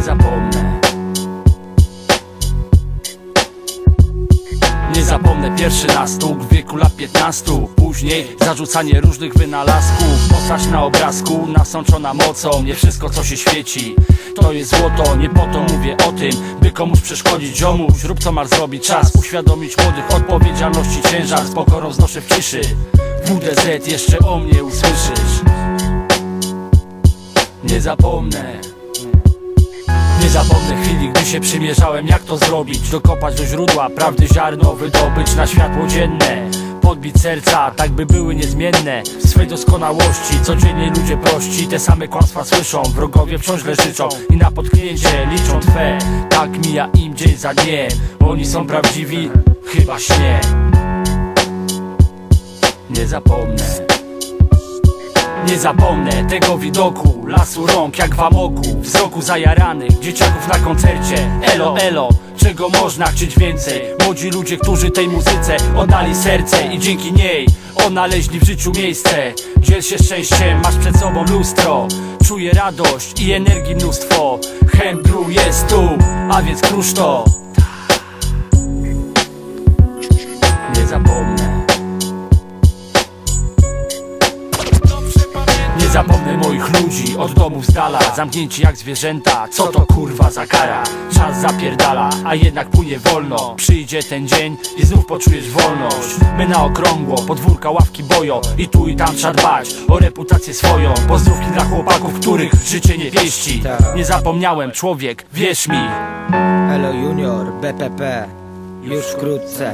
zapomnę. Nie zapomnę pierwszy nastuk w wieku lat 15. Później zarzucanie różnych wynalazków. Postać na obrazku nasączona mocą. Nie wszystko co się świeci to jest złoto. Nie po to mówię o tym, by komuś przeszkodzić. Ziomuś, rób co masz zrobić, czas uświadomić młodych odpowiedzialności ciężar. Z pokorą znoszę w ciszy. WDZ, jeszcze o mnie usłyszysz. Nie zapomnę. Nie zapomnę chwili, gdy się przymierzałem, jak to zrobić. Dokopać do źródła prawdy ziarno, wydobyć na światło dzienne. Podbić serca, tak by były niezmienne w swej doskonałości. Codziennie ludzie prości, te same kłamstwa słyszą. Wrogowie wciąż leżyczą i na potknięcie liczą twe. Tak mija im dzień za dniem. Oni są prawdziwi, chyba śnie. Nie zapomnę. Nie zapomnę tego widoku, lasu rąk jak w amoku, wzroku zajaranych dzieciaków na koncercie. Elo, elo, czego można chcieć więcej? Młodzi ludzie, którzy tej muzyce oddali serce i dzięki niej odnaleźli w życiu miejsce. Dziel się szczęściem, masz przed sobą lustro. Czuję radość i energii mnóstwo. Chęt dru jest tu, a więc krusz to. Nie zapomnę. Nie zapomnę moich ludzi od domów z dala, zamknięci jak zwierzęta, co to kurwa za kara? Czas zapierdala, a jednak płynie wolno. Przyjdzie ten dzień i znów poczujesz wolność. My na okrągło, podwórka ławki boją. I tu i tam trzeba dbać o reputację swoją. Pozdrówki dla chłopaków, których życie nie pieści. Nie zapomniałem, człowiek, wierz mi. Elo Junior, BPP, już wkrótce.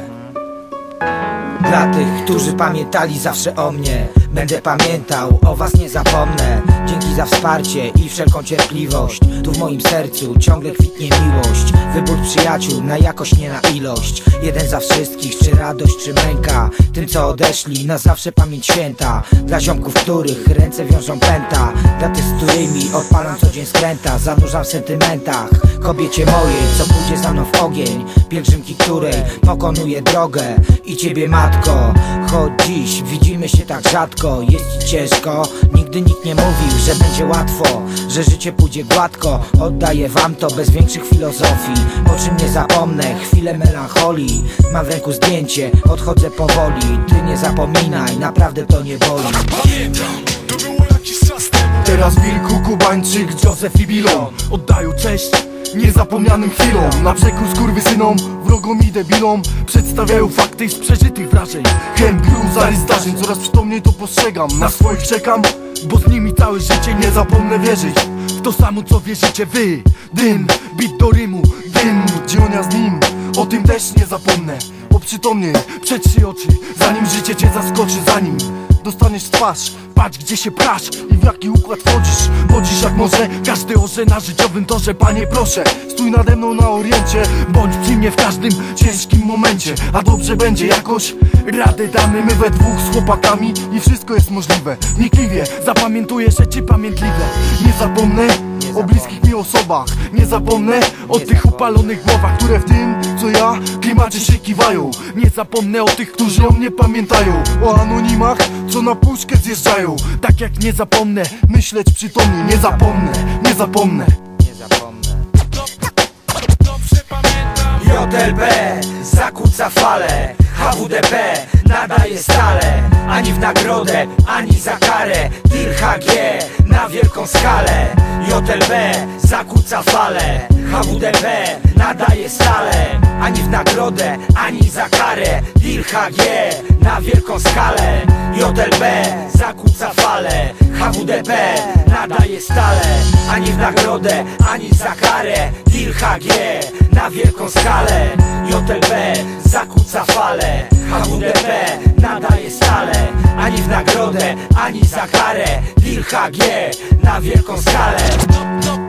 Dla tych, którzy pamiętali zawsze o mnie, będę pamiętał, o was nie zapomnę. Dzięki za wsparcie i wszelką cierpliwość. Tu w moim sercu ciągle kwitnie miłość. Wybór przyjaciół na jakość, nie na ilość. Jeden za wszystkich, czy radość, czy męka. Tym co odeszli, na zawsze pamięć święta. Dla ziomków, których ręce wiążą pęta. Dla tych, z którymi odpalam co dzień skręta. Zanurzam w sentymentach kobiecie mojej, co pójdzie za mną w ogień. Pielgrzymki, której pokonuję drogę. I ciebie matko, choć dziś widzimy się tak rzadko. Jest ci ciężko, nigdy nikt nie mówił, że będzie łatwo, że życie pójdzie gładko. Oddaję wam to bez większych filozofii. O czym nie zapomnę, chwilę melancholii. Mam w ręku zdjęcie, odchodzę powoli. Ty nie zapominaj, naprawdę to nie boli. Pamiętam, to było jakiś czas temu. Teraz Wilku, Kubańczyk, Józef i Bilon oddają cześć niezapomnianym chwilom. Na przekór skurwysynom, wrogom i debilom przedstawiają fakty z przeżytych wrażeń. Chęt gru, zarys zdarzeń, coraz przytomniej to postrzegam. Na swoich czekam, bo z nimi całe życie nie zapomnę wierzyć w to samo co wierzycie wy. Dym, bit do rymu, dym, dziełonia z nim. O tym też nie zapomnę, bo przytomnie przetrzyj oczy, zanim życie cię zaskoczy. Zanim dostaniesz twarz, patrz gdzie się pchasz i w jaki układ wchodzisz. Chodzisz jak może każdy orze na życiowym torze. Panie proszę, stój nade mną na oriencie. Bądź przy mnie w każdym ciężkim momencie. A dobrze będzie jakoś, radę damy my we dwóch z chłopakami. I wszystko jest możliwe, wnikliwie zapamiętuję rzeczy pamiętliwe. Nie zapomnę o bliskich mi osobach. Nie zapomnę o tych upalonych głowach, które w tym co ja klimacie się kiwają. Nie zapomnę o tych, którzy o mnie pamiętają. O anonimach, co na puszkę zjeżdżają. Tak jak nie zapomnę myśleć przytomnie. Nie zapomnę, nie zapomnę. Nie zapomnę. Dobrze pamiętam. JLB zakłóca fale. HWDP nadaje stale. Ani w nagrodę, ani za karę. Deal HG na wielką skalę. JLB zakłóca fale. HWDP nadaje stale. Ani w nagrodę, ani za karę. Deal HG na wielką skalę. JLB zakłóca fale. HWDP nadaje stale. Ani w nagrodę, ani za karę. Deal HG na wielką skalę. JLB zakłóca fale. HWDP nadaje stale. Ani w nagrodę, ani za karę. Deal HG na wielką skalę.